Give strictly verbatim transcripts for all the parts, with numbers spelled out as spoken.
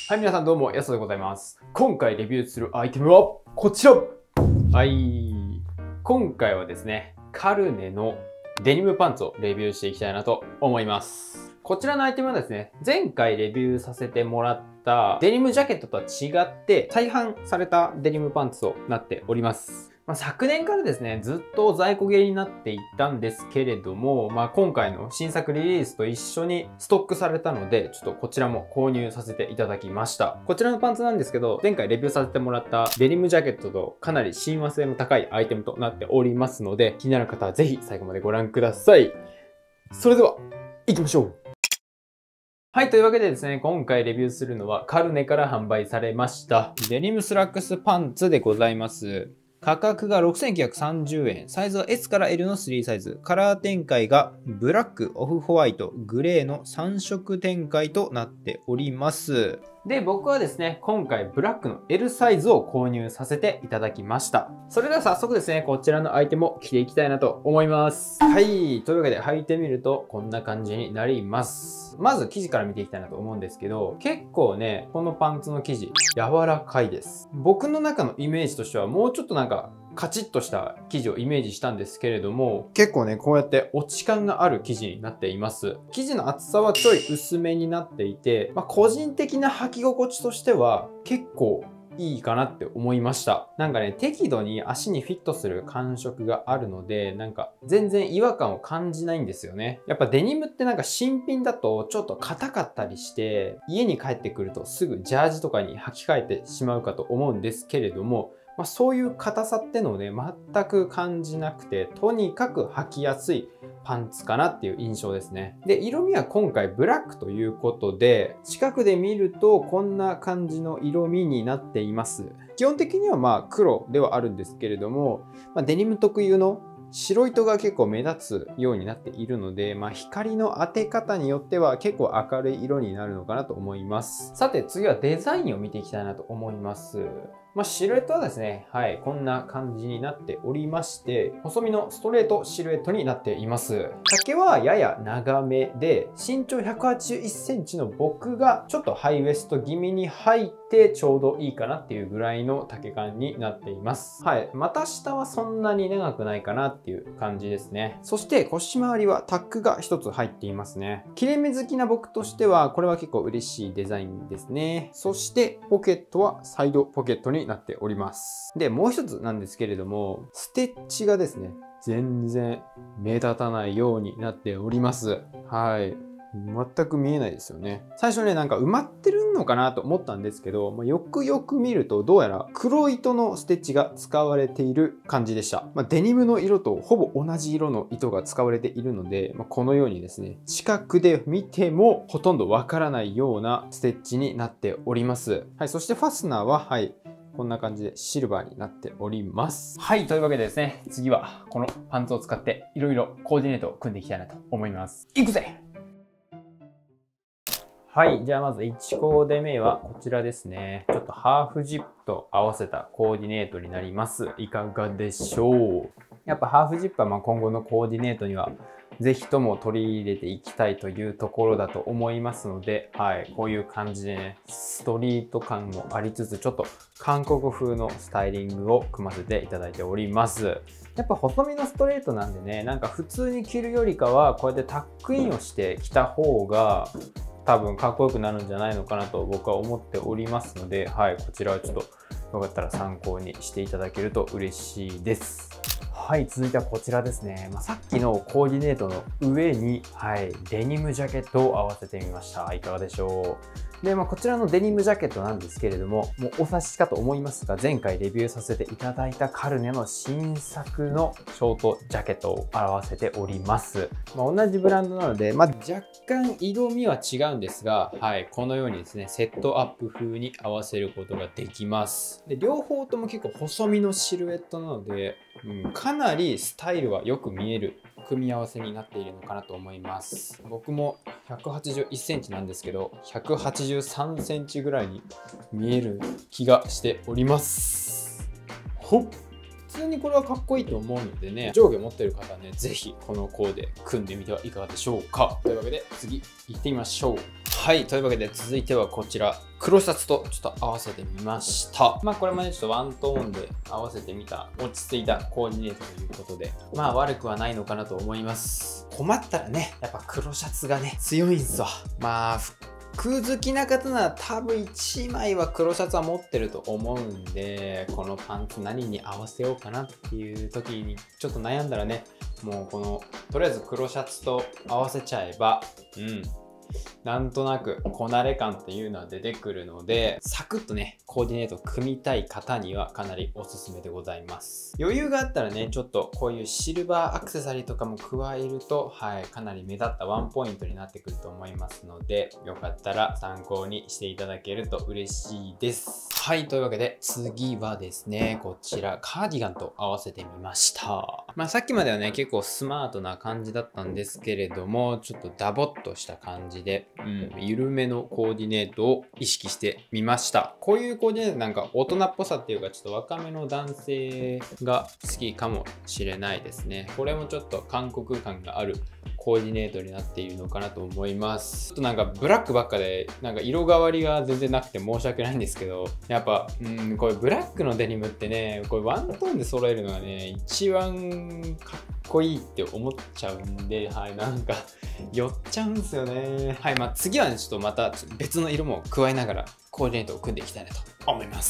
はい、皆さんどうも、やすでございます。今回レビューするアイテムはこちら。はい。今回はですね、カルネのデニムパンツをレビューしていきたいなと思います。こちらのアイテムはですね、前回レビューさせてもらったデニムジャケットとは違って再販されたデニムパンツとなっております。まあ、昨年からですね、ずっと在庫切れになっていったんですけれども、まあ、今回の新作リリースと一緒にストックされたので、ちょっとこちらも購入させていただきました。こちらのパンツなんですけど、前回レビューさせてもらったデニムジャケットとかなり親和性の高いアイテムとなっておりますので、気になる方はぜひ最後までご覧ください。それでは、行きましょう。はい。というわけでですね、今回レビューするのはカルネから販売されましたデニムスラックスパンツでございます。価格がろくせんきゅうひゃくさんじゅうえん。サイズは エス から エル のスリーサイズ。カラー展開がブラック、オフホワイト、グレーのさん色展開となっております。で、僕はですね、今回ブラックの エル サイズを購入させていただきました。それでは早速ですね、こちらのアイテムを着ていきたいなと思います。はい。というわけで履いてみるとこんな感じになります。まず生地から見ていきたいなと思うんですけど、結構ね、このパンツの生地柔らかいです。僕の中のイメージとしてはもうちょっとなんかカチッとした生地をイメージしたんですけれども、結構ね、こうやって落ち感がある生地になっています。生地の厚さはちょい薄めになっていて、まあ、個人的な履き心地としては結構いいかなって思いました。なんかね、適度に足にフィットする感触があるので、なんか全然違和感を感じないんですよね。やっぱデニムってなんか新品だとちょっと硬かったりして、家に帰ってくるとすぐジャージとかに履き替えてしまうかと思うんですけれども、まあ、そういう硬さってのをね、全く感じなくて、とにかく履きやすいパンツかなっていう印象ですね。で、色味は今回ブラックということで、近くで見るとこんな感じの色味になっています。基本的にはまあ黒ではあるんですけれども、まあ、デニム特有の白糸が結構目立つようになっているので、まあ、光の当て方によっては結構明るい色になるのかなと思います。さて次はデザインを見ていきたいなと思います。まあ、シルエットはですね、はい、こんな感じになっておりまして、細身のストレートシルエットになっています。丈はやや長めで、身長ひゃくはちじゅういっセンチの僕がちょっとハイウエスト気味に入ってちょうどいいかなっていうぐらいの丈感になっています。はい、股下はそんなに長くないかなっていう感じですね。そして腰回りはタックが一つ入っていますね。切れ目好きな僕としては、これは結構嬉しいデザインですね。そしてポケットはサイドポケットになっております。で、もう一つなんですけれども、ステッチがですね、全然目立たないようになっております。はい。全く見えないですよね。最初ね、なんか埋まってるのかなと思ったんですけど、まあ、よくよく見るとどうやら黒糸のステッチが使われている感じでした。まあ、デニムの色とほぼ同じ色の糸が使われているので、まあ、このようにですね、近くで見てもほとんどわからないようなステッチになっております。はい、そしてファスナーは、はい、こんな感じでシルバーになっております。はい、というわけでですね、次はこのパンツを使っていろいろコーディネートを組んでいきたいなと思います。いくぜ！はい。じゃあまずいちコーデ目はこちらですね。ちょっとハーフジップと合わせたコーディネートになります。いかがでしょう？やっぱハーフジップはまあ今後のコーディネートにはぜひとも取り入れていきたいというところだと思いますので、はい。こういう感じでね、ストリート感もありつつ、ちょっと韓国風のスタイリングを組ませていただいております。やっぱ細身のストレートなんでね、なんか普通に着るよりかは、こうやってタックインをして着た方が、多分かっこよくなるんじゃないのかなと僕は思っておりますので、はい、こちらはちょっとよかったら参考にしていただけると嬉しいです。はい、続いてはこちらですね。まあ、さっきのコーディネートの上に、はい、デニムジャケットを合わせてみました。いかがでしょう？で、まあ、こちらのデニムジャケットなんですけれども、もうお察しかと思いますが、前回レビューさせていただいたカルネの新作のショートジャケットを表せております。まあ、同じブランドなので、まあ、若干色味は違うんですが、はい、このようにですね、セットアップ風に合わせることができます。で、両方とも結構細身のシルエットなので、うん、かなりスタイルはよく見える組み合わせになっているのかなと思います。僕もひゃくはちじゅういっセンチなんですけど、ひゃくはちじゅうさんセンチぐらいに見える気がしております。ほっ、普通にこれはかっこいいと思うのでね、上下持ってる方はね、ぜひこのコーデ組んでみてはいかがでしょうか。というわけで次行ってみましょう。 はい、というわけで続いてはこちら、黒シャツとちょっと合わせてみました。まあこれもね、ちょっとワントーンで合わせてみた落ち着いたコーディネートということで、まあ悪くはないのかなと思います。困ったらね、やっぱ黒シャツがね、強いんすわ。まあ、服好きな方なら多分いちまいは黒シャツは持ってると思うんで、このパンツ何に合わせようかなっていう時にちょっと悩んだらね、もうこのとりあえず黒シャツと合わせちゃえば、うんなんとなくこなれ感っていうのは出てくるので、サクッとねコーディネートを組みたい方にはかなりおすすめでございます。余裕があったらね、ちょっとこういうシルバーアクセサリーとかも加えると、はい、かなり目立ったワンポイントになってくると思いますので、よかったら参考にしていただけると嬉しいです。はい、というわけで次はですね、こちらカーディガンと合わせてみました。まあさっきまではね結構スマートな感じだったんですけれども、ちょっとダボっとした感じで、うん、緩めのコーディネートを意識してみました。こういうコーディネートなんか大人っぽさっていうか、ちょっと若めの男性が好きかもしれないですね。これもちょっと韓国感があるコーディネートになっているのかなと思います。ちょっとなんかブラックばっかでなんか色変わりが全然なくて申し訳ないんですけど、やっぱうんこれブラックのデニムってね、これワントーンで揃えるのがね一番かっこいいって思っちゃうんで、はい、なんか寄っちゃうんですよね。はい、まあ次はねちょっとまた別の色も加えながらコーディネートを組んでいきたいなと思います。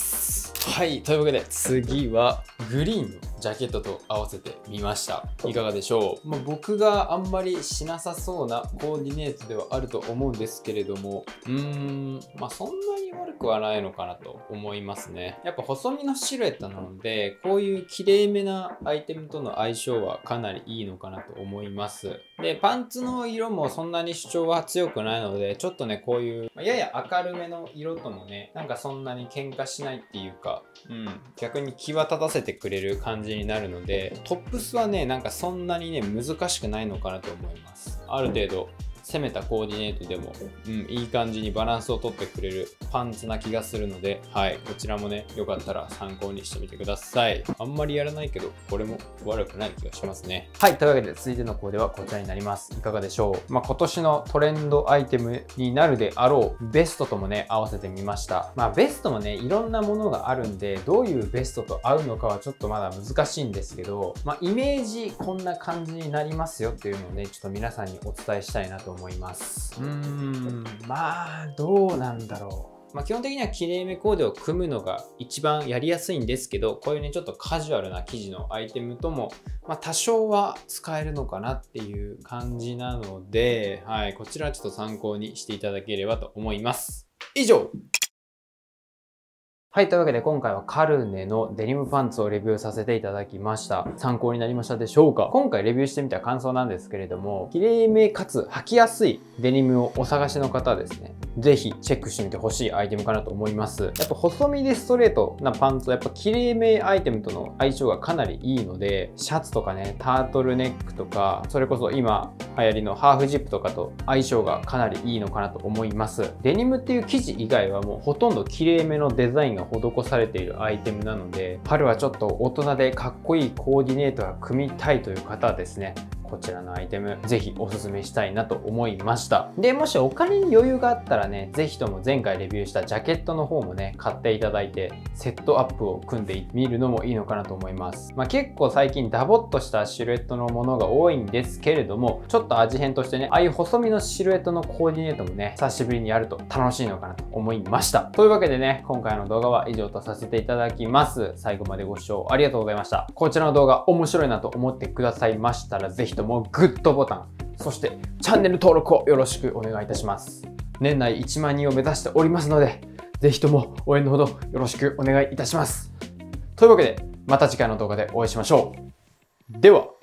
はい、というわけで次はグリーンのジャケットと合わせてみました。いかがでしょう。まあ、僕があんまりしなさそうなコーディネートではあると思うんですけれども、うーんまあそんなに悪くはないのかなと思いますね。やっぱ細身のシルエットなので、こういう綺麗めなアイテムとの相性はかなりいいのかなと思います。でパンツの色もそんなに主張は強くないので、ちょっとねこういうやや明るめの色ともねなんかそんなに喧嘩しないっていうか、うん、逆に際立たせてくれる感じになるので、トップスはねなんかそんなにね難しくないのかなと思います。ある程度攻めたコーディネートでも、うん、いい感じにバランスをとってくれるパンツな気がするので、はい、こちらもねよかったら参考にしてみてください。あんまりやらないけどこれも悪くない気がしますね。はい、というわけで続いてのコーデはこちらになります。いかがでしょう。まあ、今年のトレンドアイテムになるであろうベストともね合わせてみました。まあベストもねいろんなものがあるんで、どういうベストと合うのかはちょっとまだ難しいんですけど、まあイメージこんな感じになりますよっていうのをねちょっと皆さんにお伝えしたいなと思います。うーんまあどうなんだろう。まあ、基本的にはきれいめコーデを組むのが一番やりやすいんですけど、こういうねちょっとカジュアルな生地のアイテムとも、まあ、多少は使えるのかなっていう感じなので、はい、こちらちょっと参考にしていただければと思います。以上。はい、というわけで今回はカルネのデニムパンツをレビューさせていただきました。参考になりましたでしょうか。今回レビューしてみた感想なんですけれども、綺麗めかつ履きやすいデニムをお探しの方はですね、ぜひチェックしてみてほしいアイテムかなと思います。やっぱ細身でストレートなパンツはやっぱ綺麗めアイテムとの相性がかなりいいので、シャツとかね、タートルネックとか、それこそ今流行りのハーフジップとかと相性がかなりいいのかなと思います。デニムっていう生地以外はもうほとんど綺麗めのデザインが施されているアイテムなので、春はちょっと大人でかっこいいコーディネートが組みたいという方はですね、こちらのアイテムぜひおすすめしたいなと思いました。でもしお金に余裕があったらね、ぜひとも前回レビューしたジャケットの方もね買っていただいてセットアップを組んでみるのもいいのかなと思います。まあ、結構最近ダボっとしたシルエットのものが多いんですけれども、ちょっと味変としてね、ああいう細身のシルエットのコーディネートもね久しぶりにやると楽しいのかなと思いました。というわけでね、今回の動画は以上とさせていただきます。最後までご視聴ありがとうございました。こちらの動画面白いなと思ってくださいましたら、ぜひともグッドボタン、そしてチャンネル登録をよろしくお願いいたします。年内いちまんにんを目指しておりますので、ぜひとも応援のほどよろしくお願いいたします。というわけで、また次回の動画でお会いしましょう。では。